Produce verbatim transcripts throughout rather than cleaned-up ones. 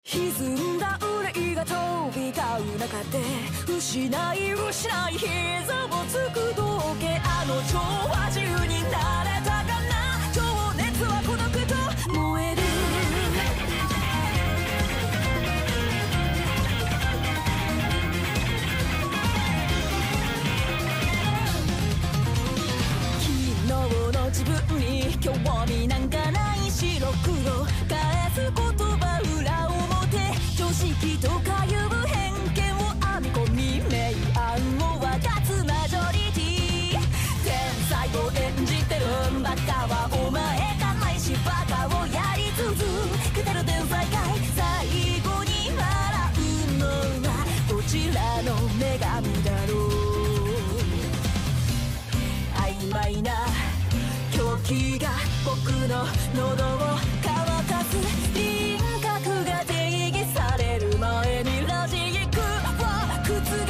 歪んだ憂いが飛び交う中で失い失い膝をつく道化あの蝶は自由になれたかな情熱は孤独と燃える昨日の自分に興味なんかない白黒返す言葉裏表常識とかいう偏見を編み込み明暗を分かつマジョリティ天才を演じてるバカはお前かないしバカをやり続けてる天才かい最後に笑うのはどちらの女神だろう曖昧な狂気が僕の喉を乾かす輪郭が定義される前にロジックを覆せ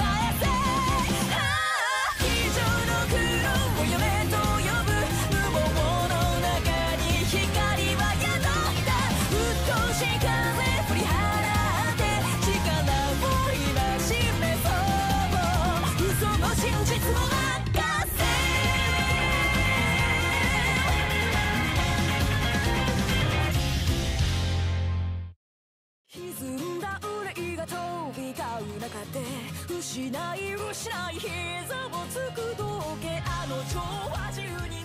非常の苦労を夢と呼ぶ無謀の中に光は宿ったうっとうしい風振り払って力を今示そう嘘の真実を明かせ歪んだ憂いが飛び交う中で失い失い膝をつく道化あの蝶は自由に